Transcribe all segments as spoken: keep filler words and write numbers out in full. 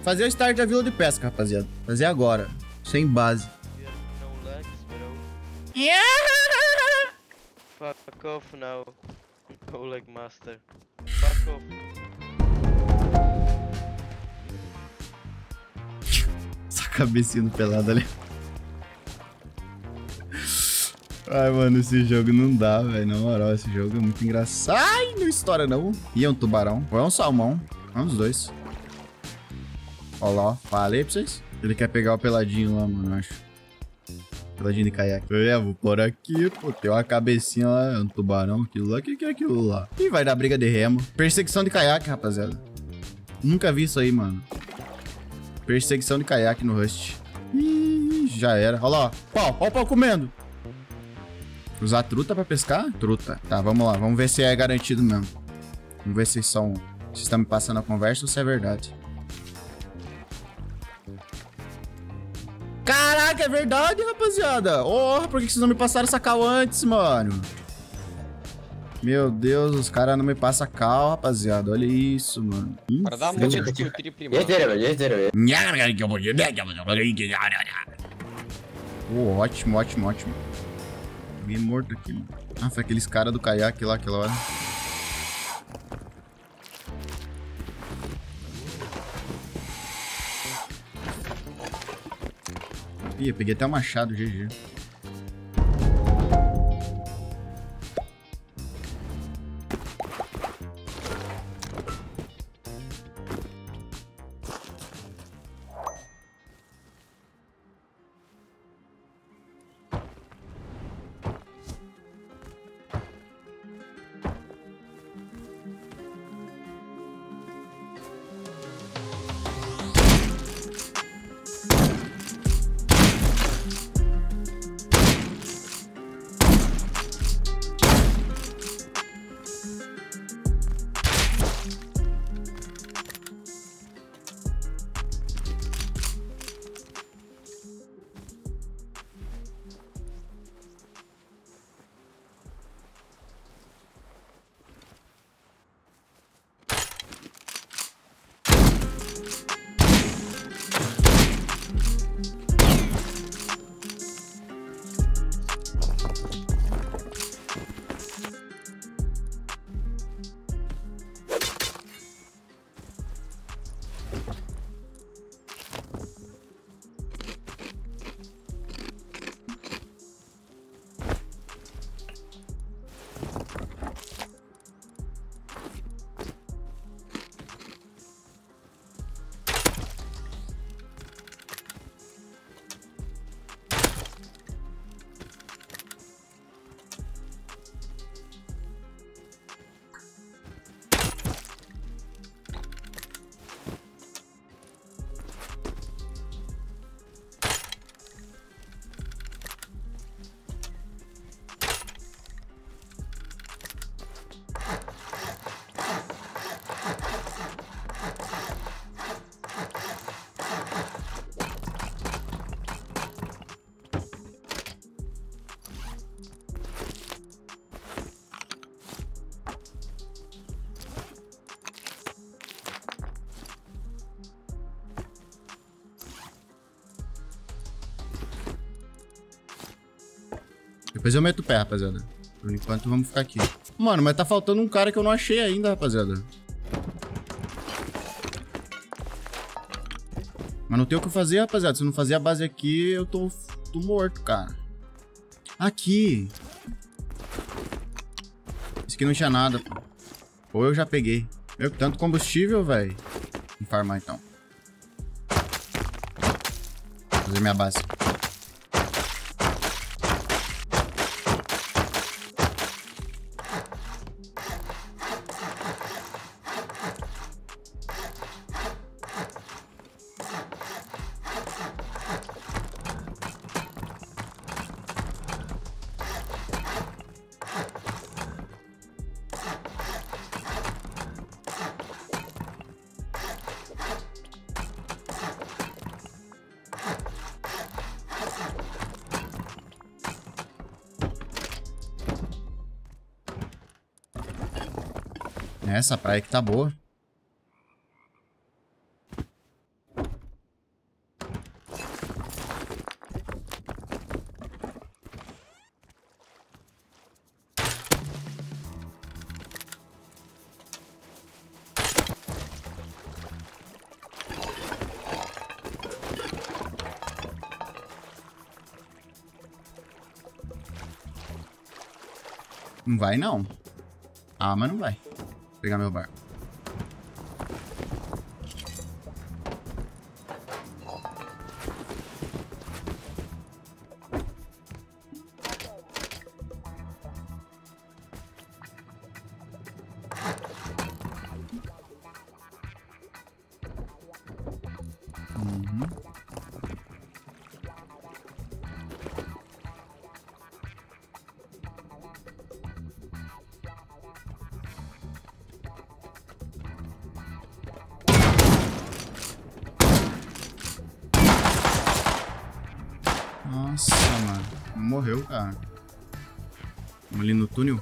Fazer o start da vila de pesca, rapaziada. Fazer agora. Sem base. Fuck off now. No leg master. Fuck off. Essa cabecinha no pelado ali. Ai, mano, esse jogo não dá, velho. Na moral, esse jogo é muito engraçado. Ai, não estoura, não. E é um tubarão. Ou é um salmão. É um dos dois. Ó lá, ó. Falei pra vocês. Ele quer pegar o peladinho lá, mano, eu acho. Peladinho de caiaque. Eu vou por aqui, pô. Tem uma cabecinha lá. É um tubarão. Aquilo lá. O que, que é aquilo lá? Ih, vai dar briga de remo. Perseguição de caiaque, rapaziada. Nunca vi isso aí, mano. Perseguição de caiaque no Rust. Ih, já era. Olha lá, ó. Pau, ó o pau comendo. Usar truta pra pescar? Truta. Tá, vamos lá. Vamos ver se é garantido mesmo. Vamos ver se são... Se estão me passando a conversa ou se é verdade. Caraca, é verdade, rapaziada. Oh, por que vocês não me passaram essa cal antes, mano? Meu Deus, os caras não me passam cal, rapaziada. Olha isso, mano. Hum, oh, ótimo, ótimo, ótimo. Alguém morto aqui, mano. Ah, foi aqueles caras do caiaque lá, aquela hora. Ih, eu peguei até o machado, G G. Depois eu meto o pé, rapaziada. Por enquanto, vamos ficar aqui. Mano, mas tá faltando um cara que eu não achei ainda, rapaziada. Mas não tem o que fazer, rapaziada. Se eu não fazer a base aqui, eu tô, tô morto, cara. Aqui. Isso aqui não tinha nada, pô. Ou eu já peguei. Meu, tanto combustível, velho. Vamos farmar, então. Vou fazer minha base. Essa praia que tá boa. Não vai, não. Ah, mas não vai. Vou pegar meu barco. Uhum. Nossa, mano. Morreu, cara. Vamos ali no túnel.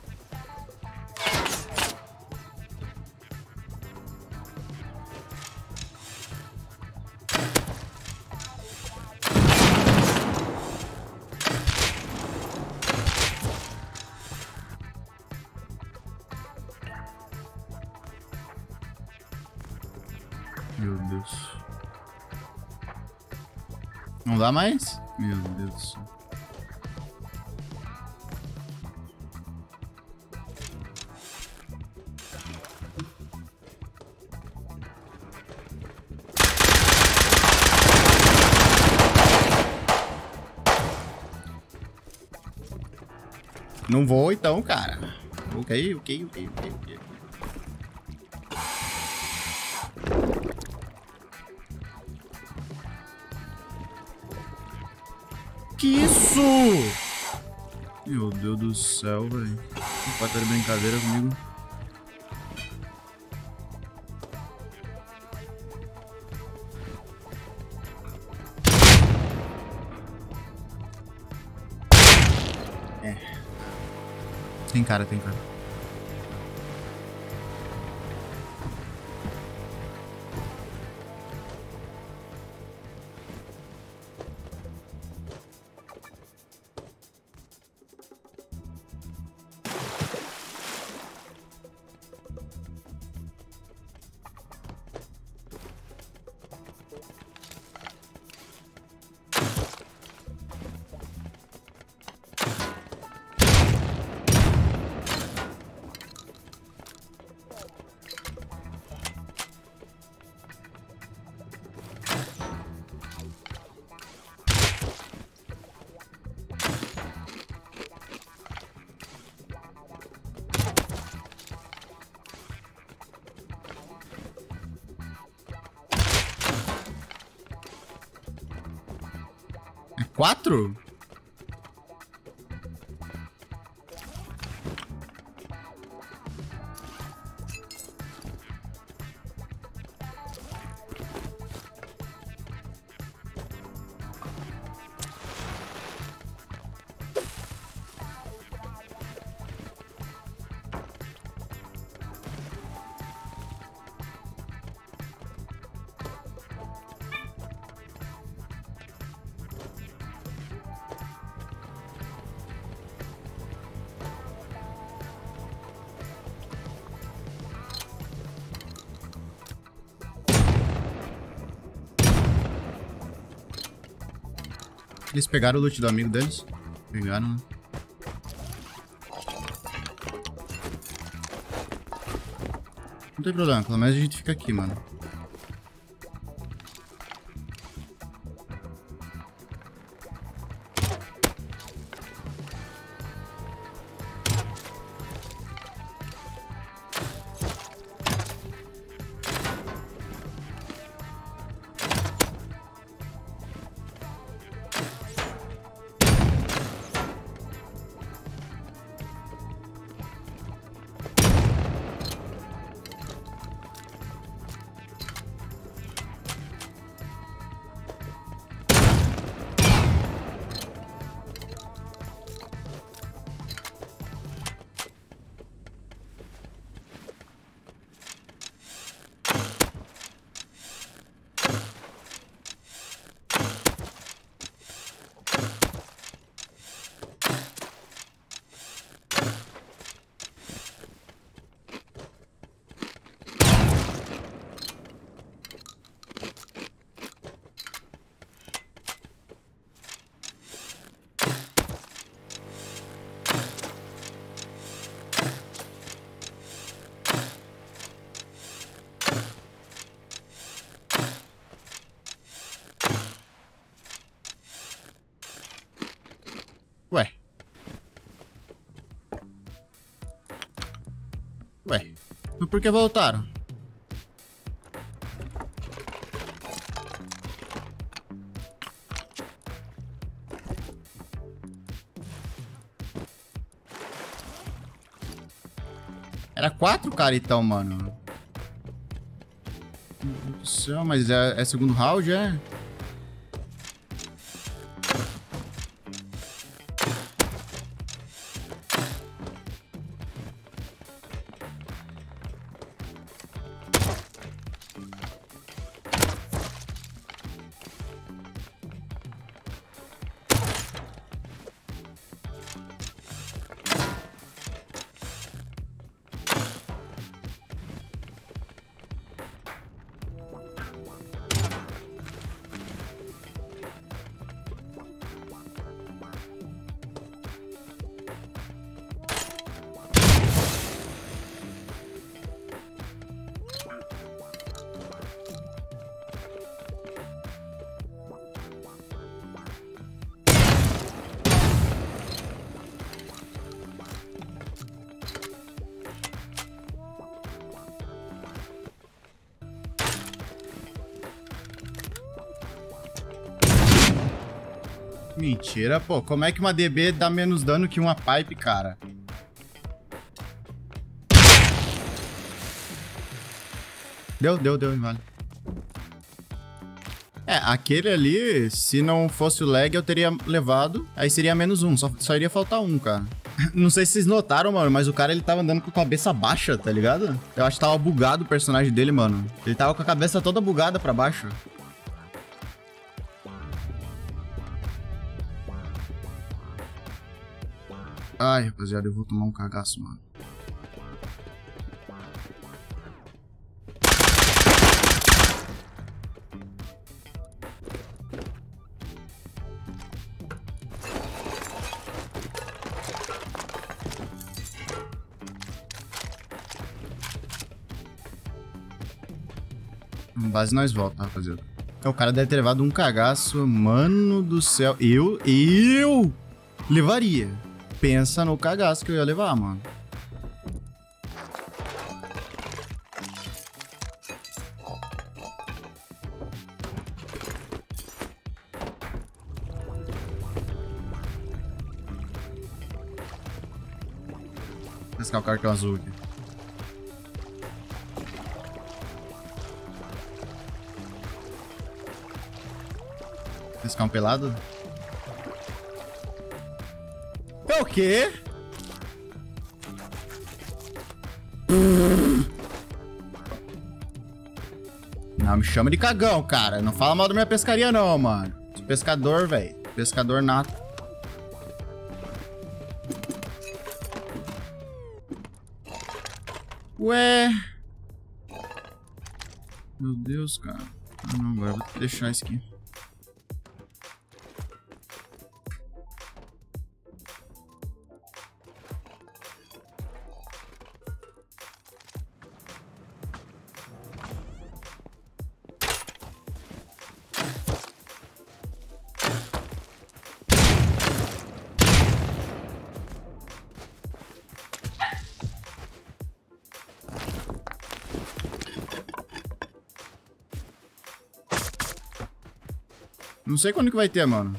Meu Deus. Não dá mais? Meu Deus do céu. Não vou então, cara. Ok, ok, ok, ok, ok. Que isso? Meu Deus do céu, velho. Não pode estar de brincadeira comigo. É. Tem cara, tem cara. É quatro? Eles pegaram o loot do amigo deles? Pegaram, né? Não tem problema, pelo menos a gente fica aqui, mano. Ué. Ué. Mas por que voltaram? Era quatro cara então, mano. Meu Deus do céu, mas é, é segundo round, é? Mentira, pô. Como é que uma D B dá menos dano que uma pipe, cara? Deu, deu, deu, vale. É, aquele ali, se não fosse o lag, eu teria levado. Aí seria menos um, só, só iria faltar um, cara. Não sei se vocês notaram, mano, mas o cara, ele tava andando com a cabeça baixa, tá ligado? Eu acho que tava bugado o personagem dele, mano. Ele tava com a cabeça toda bugada pra baixo. Ai, rapaziada, eu vou tomar um cagaço, mano. No base nós volta, rapaziada. O cara deve ter levado um cagaço, mano do céu. Eu, eu levaria. Pensa no cagaço que eu ia levar, mano. Vou pescar o cartão azul aqui. Pescar um pelado? É o quê? Não me chama de cagão, cara. Não fala mal da minha pescaria, não, mano. Sou pescador, velho. Pescador nato. Ué. Meu Deus, cara. Ah, não, agora eu vou deixar isso aqui. Não sei quando que vai ter, mano.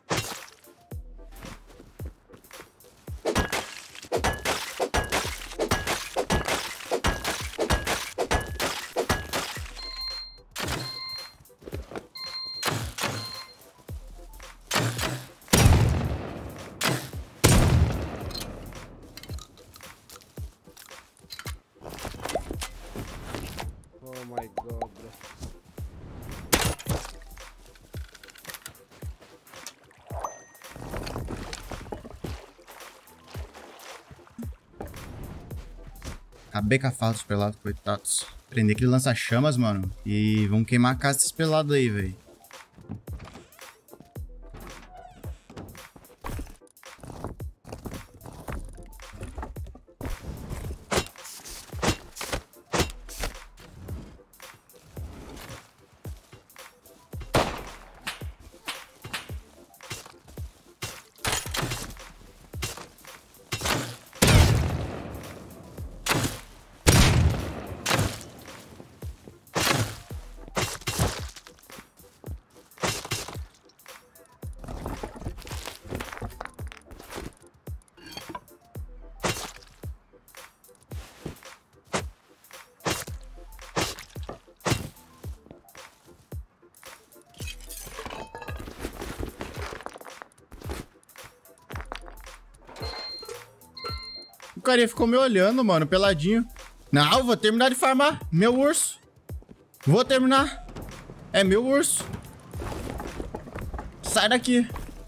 Oh my god, bro. Acabei com a fala dos pelados, coitados. Prender aquele lança-chamas, mano. E vamos queimar a casa desses pelados aí, velho. O carinha ficou me olhando, mano, peladinho. Não, eu vou terminar de farmar. Meu urso. Vou terminar. É meu urso. Sai daqui.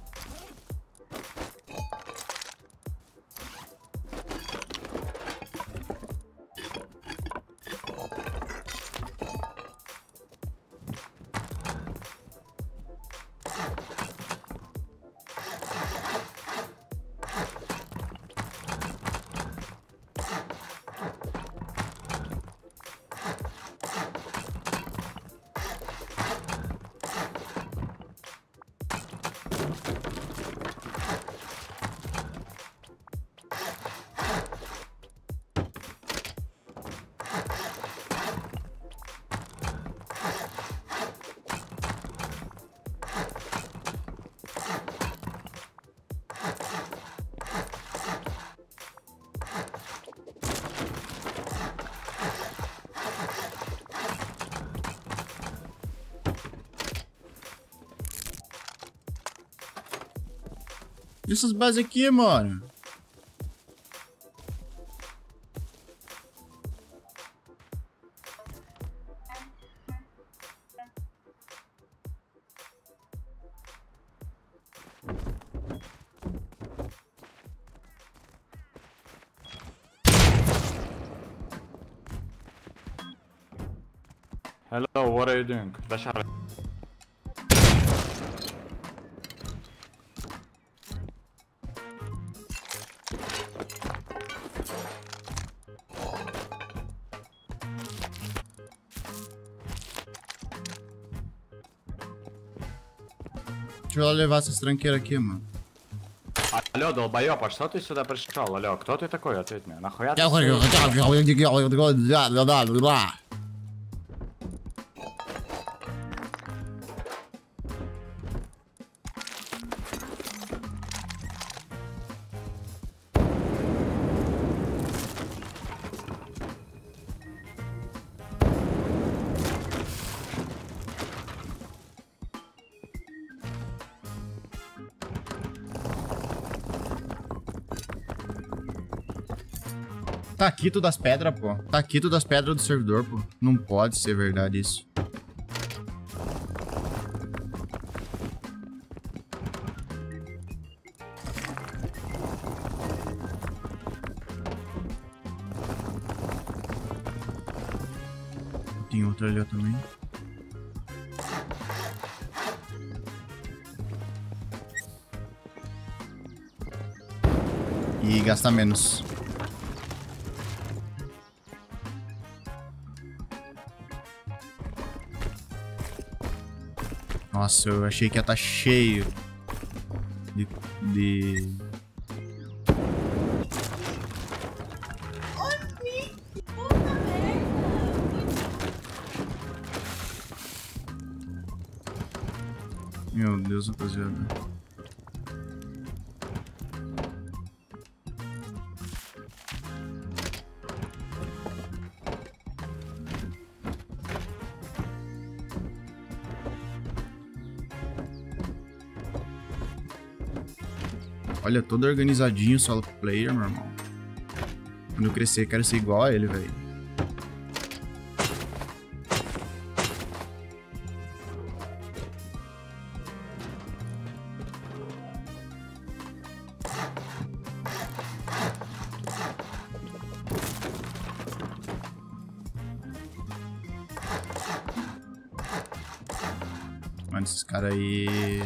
E essas bases aqui, mano? Hello, what are you doing? Bashar. Deixa eu lá levar essas tranqueiras aqui, mano. Алло, долбоёб, а что ты сюда пришел? Алло, кто ты такой? Ответь мне. Нахуя ты? Taquito das pedras, pô. Taquito das pedras do servidor, pô. Não pode ser verdade isso. Tem outra ali também. E gasta menos. Nossa, eu achei que ia estar cheio de... de... Meu Deus, rapaziada. Olha, todo organizadinho, solo player, meu irmão. Quando eu crescer, quero ser igual a ele, velho. Mano, esses caras aí...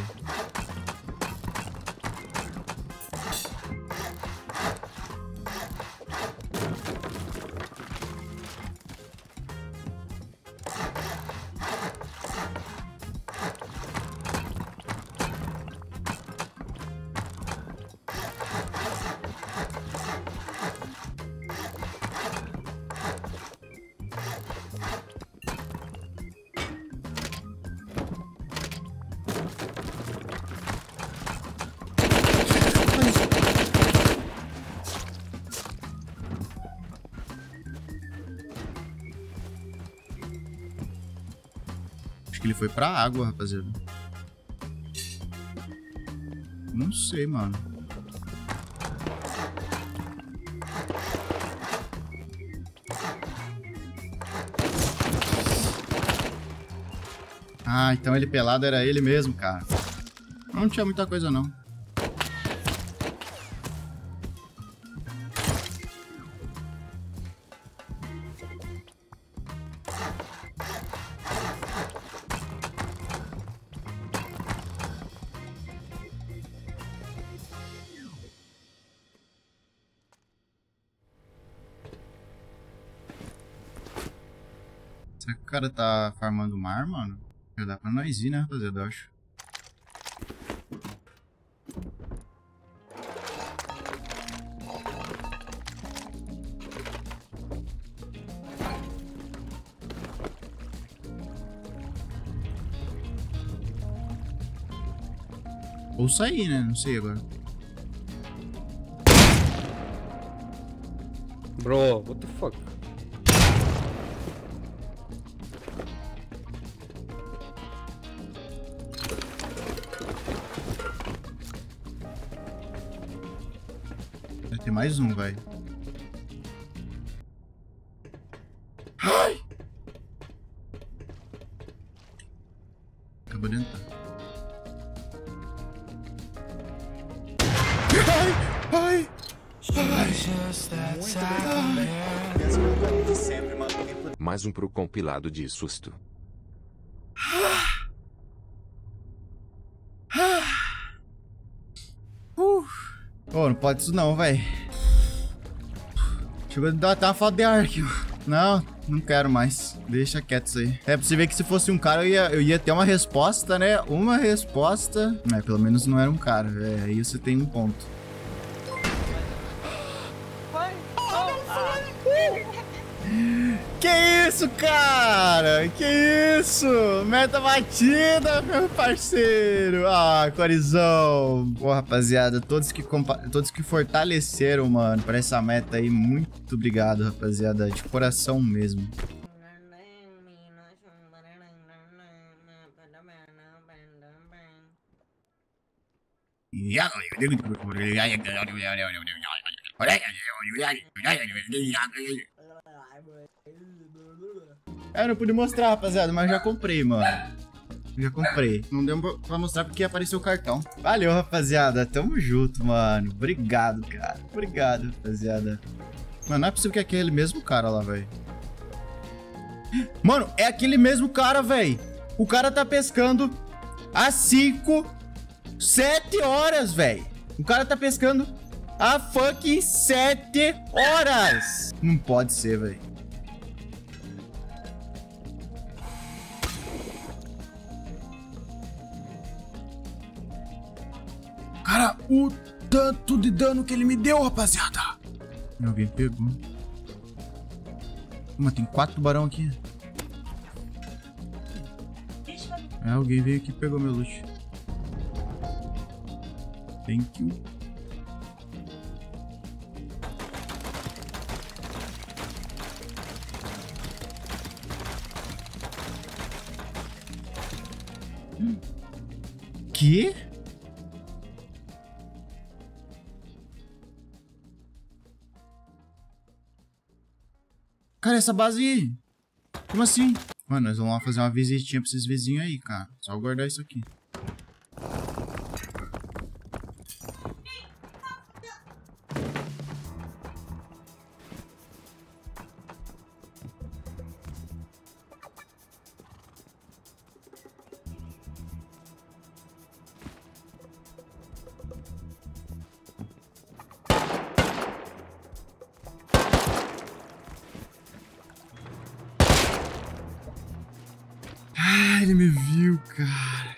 Acho que ele foi pra água, rapaziada. Não sei, mano. Ah, então ele pelado era ele mesmo, cara. Não tinha muita coisa, não. Será que o cara tá farmando mar, mano? Já dá pra nós ir, né, rapaziada? Eu acho. Ou sair, né? Não sei agora. Bro, what the fuck? Vai ter mais um, vai. Ai! Acabou de entrar. Ai! Ai! Mais um pro compilado de susto. Uh. Oh, não pode isso não, velho. Chegou a dar até uma falta de ar aqui. Não, não quero mais. Deixa quieto isso aí. É pra você ver que se fosse um cara eu ia, eu ia ter uma resposta, né? Uma resposta. Mas pelo menos não era um cara. É, aí você tem um ponto. Que isso, cara? Que isso? Meta batida, meu parceiro. Ah, Corizão. Pô, rapaziada, todos que, todos que fortaleceram, mano, pra essa meta aí, muito obrigado, rapaziada. De coração mesmo. É, eu não pude mostrar, rapaziada, mas já comprei, mano. Já comprei. Não deu pra mostrar porque apareceu o cartão. Valeu, rapaziada. Tamo junto, mano. Obrigado, cara. Obrigado, rapaziada. Mano, não é possível que é aquele mesmo cara lá, velho. Mano, é aquele mesmo cara, velho. O cara tá pescando há cinco, sete horas, velho. O cara tá pescando há fucking sete horas. Não pode ser, velho. Cara, o tanto de dano que ele me deu, rapaziada. Alguém pegou. Mas tem quatro tubarão aqui. É, alguém veio aqui e pegou meu loot. Thank you. Hum. Que? Cara, essa base aí. Como assim? Mano, nós vamos lá fazer uma visitinha pra esses vizinhos aí, cara. Só guardar isso aqui. Ah, ele me viu, cara.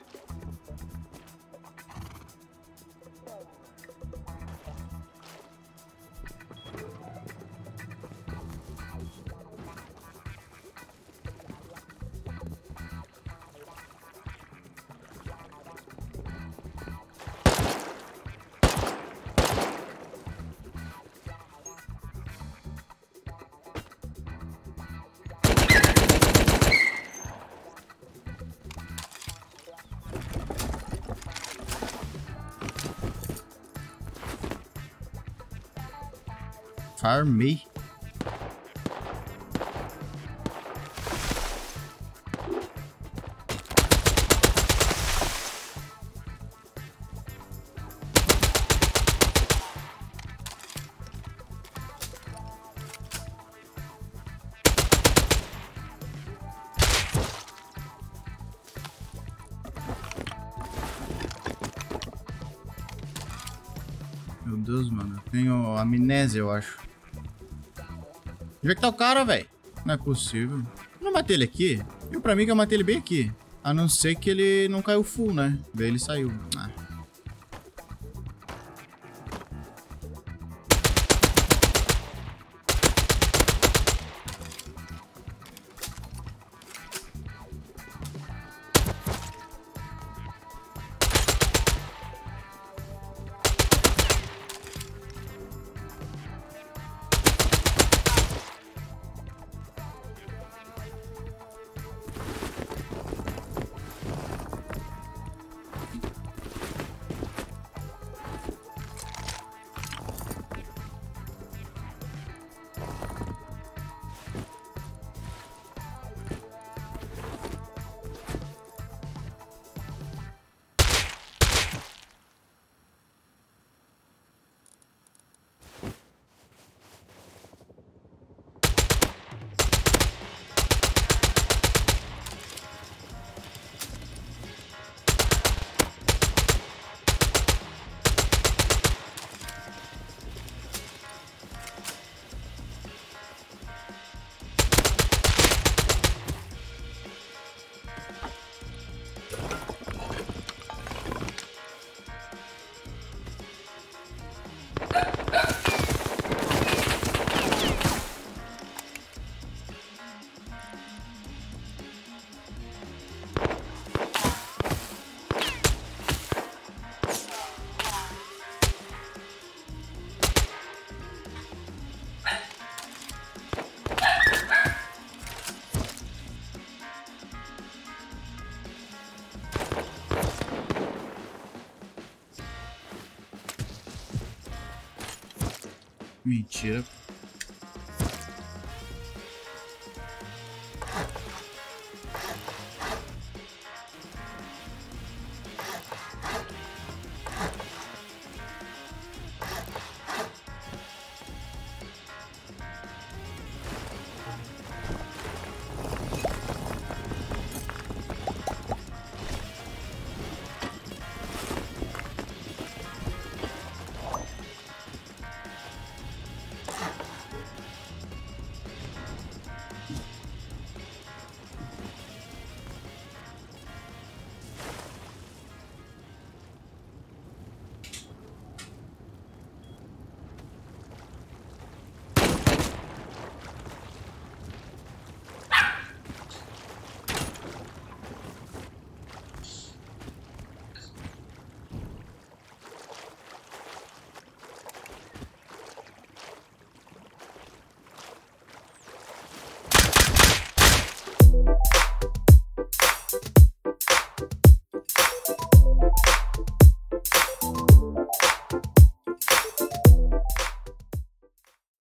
Farmei. Meu Deus, mano. Eu tenho amnésia, eu acho. Onde é que tá o cara, velho? Não é possível. Eu não matei ele aqui? Eu, pra mim, que eu matei ele bem aqui. A não ser que ele não caiu full, né? Daí ele saiu. Ah. Mentira.